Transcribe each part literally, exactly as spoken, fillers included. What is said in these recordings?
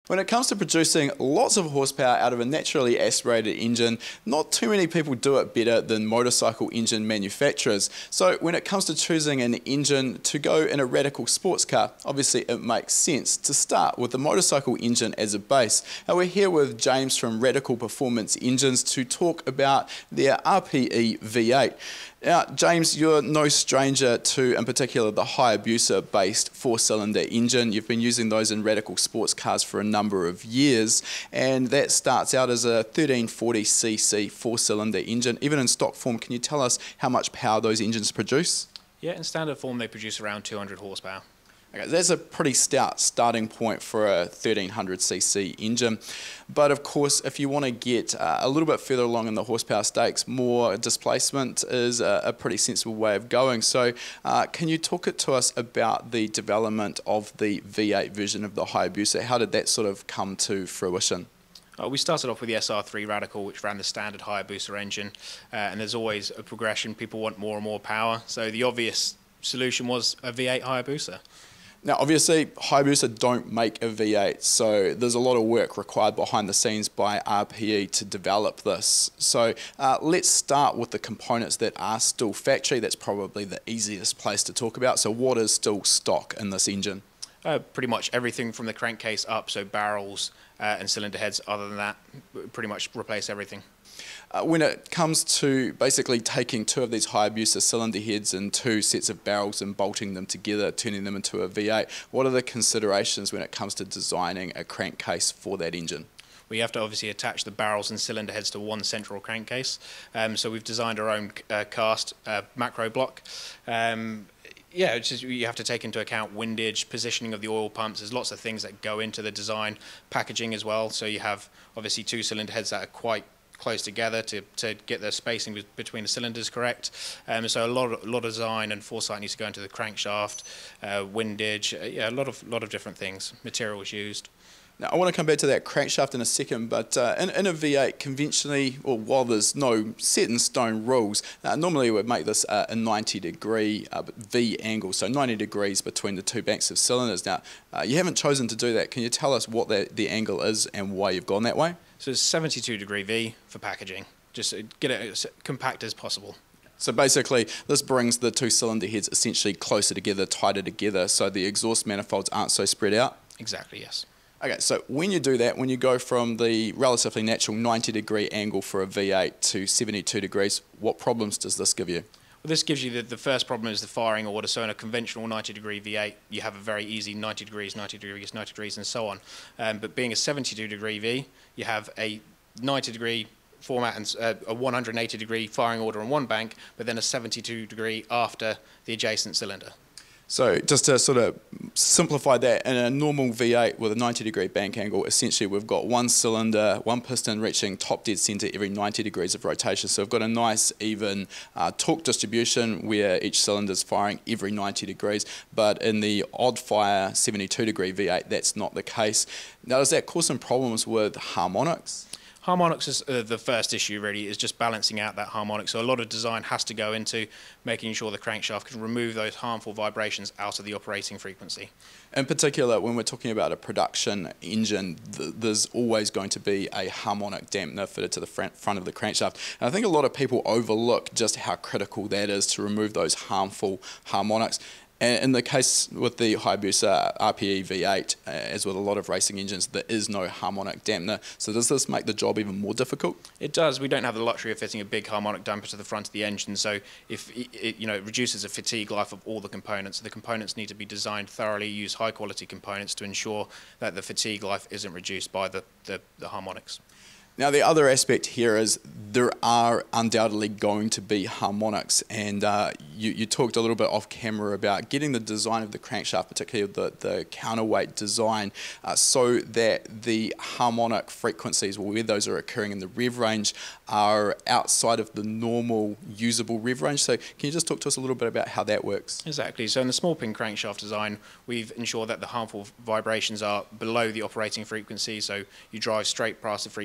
When it comes to producing lots of horsepower out of a naturally aspirated engine, not too many people do it better than motorcycle engine manufacturers. So when it comes to choosing an engine to go in a radical sports car, obviously it makes sense to start with the motorcycle engine as a base. Now we're here with James from Radical Performance Engines to talk about their R P E V eight. Now, James, you're no stranger to, in particular, the Hayabusa-based four-cylinder engine. You've been using those in radical sports cars for a number of years, and that starts out as a thirteen forty c c four-cylinder engine. Even in stock form, can you tell us how much power those engines produce? Yeah, in standard form, they produce around two hundred horsepower. Okay, that's a pretty stout starting point for a thirteen hundred c c engine. But of course, if you want to get uh, a little bit further along in the horsepower stakes, more displacement is a, a pretty sensible way of going. So uh, can you talk it to us about the development of the V eight version of the Hayabusa? How did that sort of come to fruition? Uh, we started off with the S R three Radical, which ran the standard Hayabusa engine, uh, and there's always a progression. People want more and more power, so the obvious solution was a V eight Hayabusa. Now, obviously, Hayabusa don't make a V eight, so there's a lot of work required behind the scenes by R P E to develop this. So uh, let's start with the components that are still factory. That's probably the easiest place to talk about. So what is still stock in this engine? Uh, pretty much everything from the crankcase up, so barrels uh, and cylinder heads. Other than that, pretty much replace everything. Uh, when it comes to basically taking two of these Hayabusa cylinder heads and two sets of barrels and bolting them together, turning them into a V eight, what are the considerations when it comes to designing a crankcase for that engine? We have to obviously attach the barrels and cylinder heads to one central crankcase. Um, so we've designed our own uh, cast uh, macro block. Um, Yeah, it's just, you have to take into account windage, positioning of the oil pumps. There's lots of things that go into the design, packaging as well. So you have obviously two cylinder heads that are quite close together to, to get the spacing between the cylinders correct. Um, so a lot of, a lot of design and foresight needs to go into the crankshaft, uh, windage, uh, yeah, a lot of, lot of different things, materials used. Now, I want to come back to that crankshaft in a second, but uh, in, in a V eight, conventionally, or while there's no set in stone rules, uh, normally we would make this uh, a ninety degree uh, V angle, so ninety degrees between the two banks of cylinders. Now, uh, you haven't chosen to do that. Can you tell us what that, the angle is and why you've gone that way? So it's seventy-two degree V for packaging, just get it as compact as possible. So basically, this brings the two cylinder heads essentially closer together, tighter together, so the exhaust manifolds aren't so spread out? Exactly, yes. Okay, so when you do that, when you go from the relatively natural ninety degree angle for a V eight to seventy-two degrees, what problems does this give you? Well, this gives you the, the first problem is the firing order. So in a conventional ninety degree V eight, you have a very easy ninety degrees, ninety degrees, ninety degrees, and so on. Um, but being a seventy-two degree V, you have a ninety degree format and uh, a one hundred eighty degree firing order on one bank, but then a seventy-two degree after the adjacent cylinder. So just to sort of simplify that, in a normal V eight with a ninety degree bank angle, essentially we've got one cylinder, one piston reaching top dead centre every ninety degrees of rotation. So we've got a nice even uh, torque distribution where each cylinder is firing every ninety degrees. But in the odd fire seventy-two degree V eight, that's not the case. Now, does that cause some problems with harmonics? Harmonics is uh, the first issue really, is just balancing out that harmonic. So a lot of design has to go into making sure the crankshaft can remove those harmful vibrations out of the operating frequency. In particular, when we're talking about a production engine, th there's always going to be a harmonic dampener fitted to the front, front of the crankshaft. And I think a lot of people overlook just how critical that is to remove those harmful harmonics. And in the case with the Hayabusa R P E V eight, uh, as with a lot of racing engines, there is no harmonic dampener. So does this make the job even more difficult? It does. We don't have the luxury of fitting a big harmonic damper to the front of the engine. So if it, it, you know, it reduces the fatigue life of all the components. The components need to be designed thoroughly, use high quality components to ensure that the fatigue life isn't reduced by the, the, the harmonics. Now, the other aspect here is there are undoubtedly going to be harmonics, and uh, you, you talked a little bit off camera about getting the design of the crankshaft, particularly the, the counterweight design, uh, so that the harmonic frequencies, where those are occurring in the rev range, are outside of the normal usable rev range. So can you just talk to us a little bit about how that works? Exactly. So in the small pin crankshaft design, we've ensured that the harmful vibrations are below the operating frequency, so you drive straight past the frequency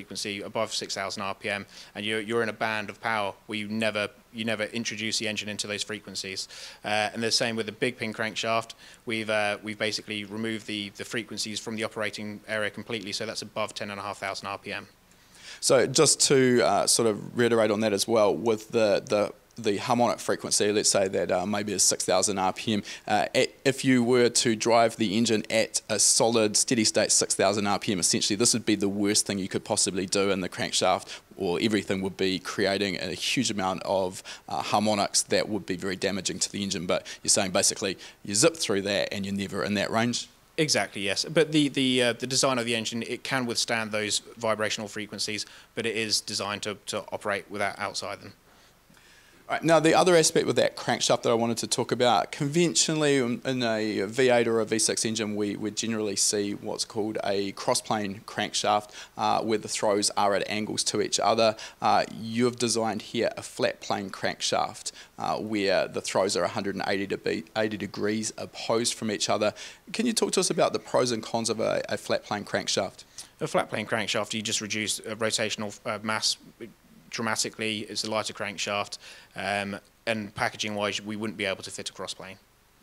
above six thousand R P M, and you're, you're in a band of power where you never you never introduce the engine into those frequencies. Uh, and the same with the big pin crankshaft. We've uh, we've basically removed the the frequencies from the operating area completely, so that's above ten and a half thousand R P M. So just to uh, sort of reiterate on that as well, with the the the harmonic frequency, let's say that uh, maybe is six thousand R P M, uh, at, if you were to drive the engine at a solid steady state six thousand R P M, essentially this would be the worst thing you could possibly do in the crankshaft, or everything would be creating a huge amount of uh, harmonics that would be very damaging to the engine. But you're saying basically you zip through that and you're never in that range? Exactly, yes. But the the uh, the design of the engine, it can withstand those vibrational frequencies, but it is designed to, to operate without outside them. Right, now the other aspect with that crankshaft that I wanted to talk about, conventionally in a V eight or a V six engine we would generally see what's called a crossplane crankshaft uh, where the throws are at angles to each other. Uh, you have designed here a flat plane crankshaft uh, where the throws are one hundred eighty degrees opposed from each other. Can you talk to us about the pros and cons of a, a flat plane crankshaft? A flat plane crankshaft, you just reduce uh, rotational uh, mass dramatically. It's a lighter crankshaft, um, and packaging wise we wouldn't be able to fit a cross plane.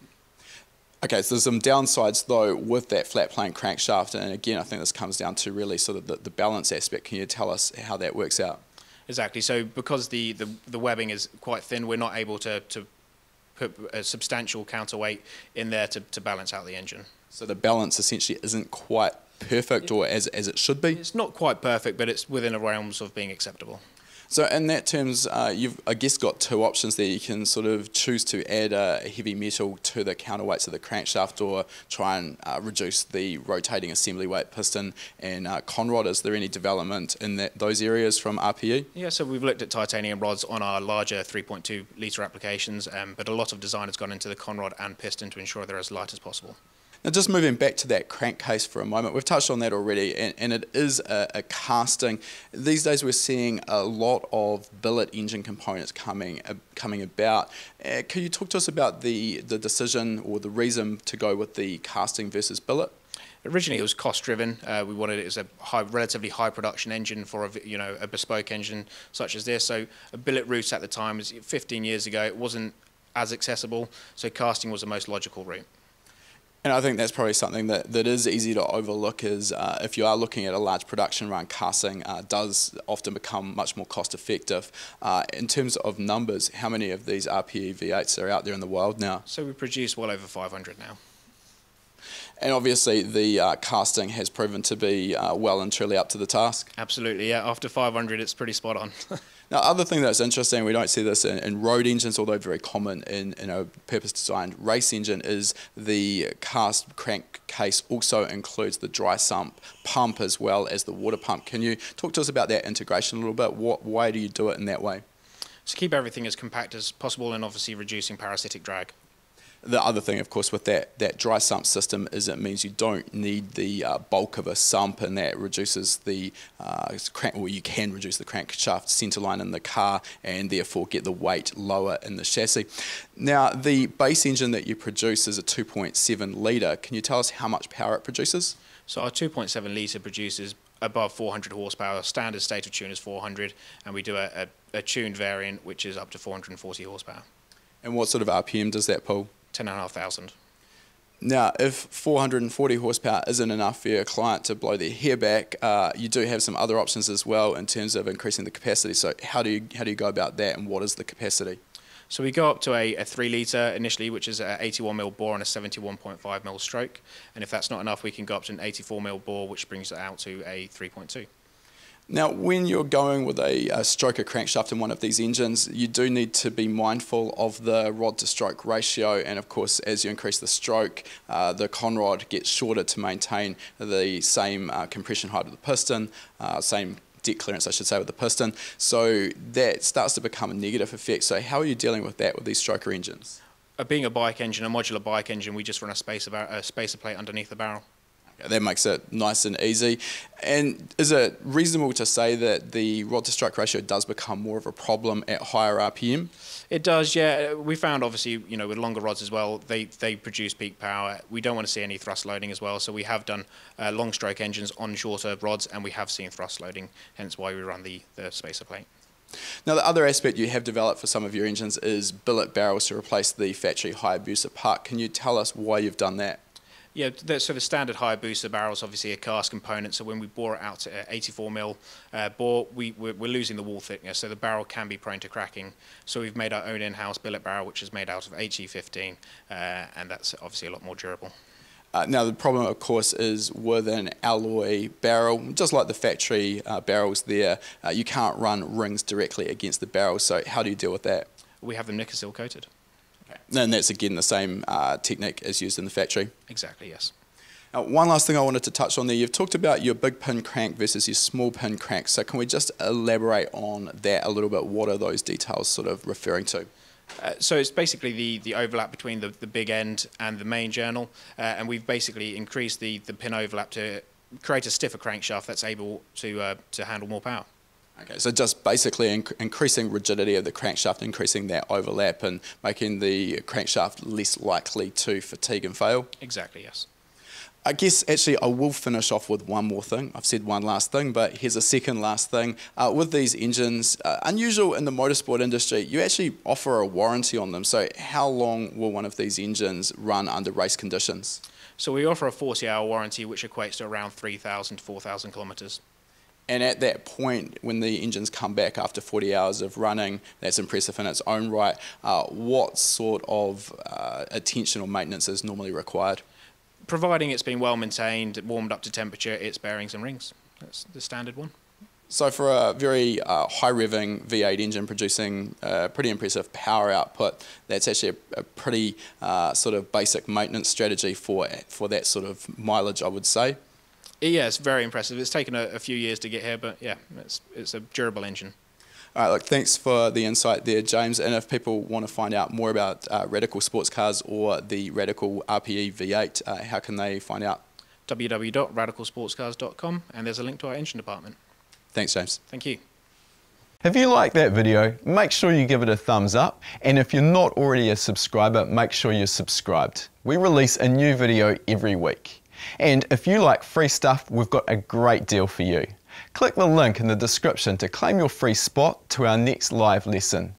Okay, so there's some downsides though with that flat plane crankshaft, and again I think this comes down to really sort of the, the balance aspect. Can you tell us how that works out? Exactly, so because the, the, the webbing is quite thin, we're not able to, to put a substantial counterweight in there to, to balance out the engine. So the balance essentially isn't quite perfect, or as, as it should be? It's not quite perfect, but it's within the realms of being acceptable. So in that terms, uh, you've, I guess, got two options there. You can sort of choose to add a heavy metal to the counterweights of the crankshaft, or try and uh, reduce the rotating assembly weight piston and uh, conrod. Is there any development in that, those areas from R P E? Yeah, so we've looked at titanium rods on our larger three point two litre applications, um, but a lot of design has gone into the conrod and piston to ensure they're as light as possible. Now just moving back to that crankcase for a moment, we've touched on that already, and, and it is a, a casting. These days we're seeing a lot of billet engine components coming uh, coming about. Uh, can you talk to us about the, the decision or the reason to go with the casting versus billet? Originally it was cost driven. Uh, we wanted it as a high, relatively high production engine for a, you know, a bespoke engine such as this. So a billet route at the time, was fifteen years ago, it wasn't as accessible, so casting was the most logical route. And I think that's probably something that, that is easy to overlook, is uh, if you are looking at a large production run, casting uh, does often become much more cost effective. Uh, in terms of numbers, how many of these R P E V eights are out there in the wild now? So we produce well over five hundred now. And obviously the uh, casting has proven to be uh, well and truly up to the task. Absolutely, yeah. After five hundred, it's pretty spot on. Now, other thing that's interesting, we don't see this in, in road engines, although very common in, in a purpose-designed race engine, is the cast crankcase also includes the dry sump pump as well as the water pump. Can you talk to us about that integration a little bit? What, why do you do it in that way? To keep everything as compact as possible and obviously reducing parasitic drag. The other thing, of course, with that, that dry sump system is it means you don't need the uh, bulk of a sump, and that reduces the uh, crank, or you can reduce the crankshaft centerline in the car and therefore get the weight lower in the chassis. Now, the base engine that you produce is a two point seven litre. Can you tell us how much power it produces? So our two point seven litre produces above four hundred horsepower. Standard state of tune is four hundred, and we do a, a, a tuned variant which is up to four hundred forty horsepower. And what sort of R P M does that pull? ten and a half thousand. Now, if four hundred forty horsepower isn't enough for your client to blow their hair back, uh, you do have some other options as well in terms of increasing the capacity. So how do you how do you go about that, and what is the capacity? So we go up to a, a three litre initially, which is a eighty-one mil bore and a seventy-one point five mil stroke. And if that's not enough, we can go up to an eighty-four mil bore, which brings it out to a three point two. Now, when you're going with a, a stroker crankshaft in one of these engines, you do need to be mindful of the rod to stroke ratio, and of course as you increase the stroke, uh, the conrod gets shorter to maintain the same uh, compression height of the piston, uh, same deck clearance I should say with the piston, so that starts to become a negative effect. So how are you dealing with that with these stroker engines? Uh, being a bike engine, a modular bike engine, we just run a spacer, a spacer plate underneath the barrel. That makes it nice and easy. And is it reasonable to say that the rod to stroke ratio does become more of a problem at higher R P M? It does, yeah. We found obviously, you know, with longer rods as well, they, they produce peak power. We don't want to see any thrust loading as well, so we have done uh, long stroke engines on shorter rods, and we have seen thrust loading, hence why we run the, the spacer plate. Now, the other aspect you have developed for some of your engines is billet barrels to replace the factory Hayabusa part. Can you tell us why you've done that? Yeah, the, so the standard Hayabusa barrel is obviously a cast component, so when we bore it out to eighty-four mil uh, bore, we, we're, we're losing the wall thickness, so the barrel can be prone to cracking. So we've made our own in-house billet barrel, which is made out of H E fifteen, uh, and that's obviously a lot more durable. Uh, now, the problem, of course, is with an alloy barrel, just like the factory uh, barrels there, uh, you can't run rings directly against the barrel, so how do you deal with that? We have them Nikasil coated. And that's again the same uh, technique as used in the factory. Exactly, yes. Now, one last thing I wanted to touch on there, you've talked about your big pin crank versus your small pin crank, so can we just elaborate on that a little bit? What are those details sort of referring to? Uh, so it's basically the, the overlap between the, the big end and the main journal, uh, and we've basically increased the, the pin overlap to create a stiffer crankshaft that's able to, uh, to handle more power. Okay, so just basically inc increasing rigidity of the crankshaft, increasing that overlap and making the crankshaft less likely to fatigue and fail? Exactly, yes. I guess actually I will finish off with one more thing. I've said one last thing, but here's a second last thing. Uh, with these engines, uh, unusual in the motorsport industry, you actually offer a warranty on them. So how long will one of these engines run under race conditions? So we offer a forty hour warranty, which equates to around three thousand to four thousand kilometres. And at that point, when the engines come back after forty hours of running, that's impressive in its own right. Uh, what sort of uh, attention or maintenance is normally required? Providing it's been well maintained, warmed up to temperature, its bearings and rings. That's the standard one. So for a very uh, high revving V eight engine producing uh, pretty impressive power output, that's actually a, a pretty uh, sort of basic maintenance strategy for, for that sort of mileage, I would say. Yeah, it's very impressive. It's taken a, a few years to get here, but yeah, it's, it's a durable engine. All right, look, thanks for the insight there, James. And if people want to find out more about uh, Radical Sports Cars or the Radical R P E V eight, uh, how can they find out? w w w dot radical sports cars dot com, and there's a link to our engine department. Thanks, James. Thank you. If you like that video, make sure you give it a thumbs up, and if you're not already a subscriber, make sure you're subscribed. We release a new video every week. And if you like free stuff, we've got a great deal for you. Click the link in the description to claim your free spot to our next live lesson.